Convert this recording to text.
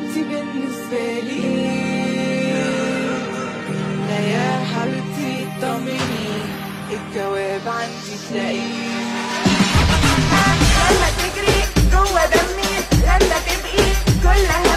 انتي بالنسبة لي. لا يا حبيبتي اطمني، الجواب عندي تلاقيه. لما تجري جوا دمي، لما تبقي كل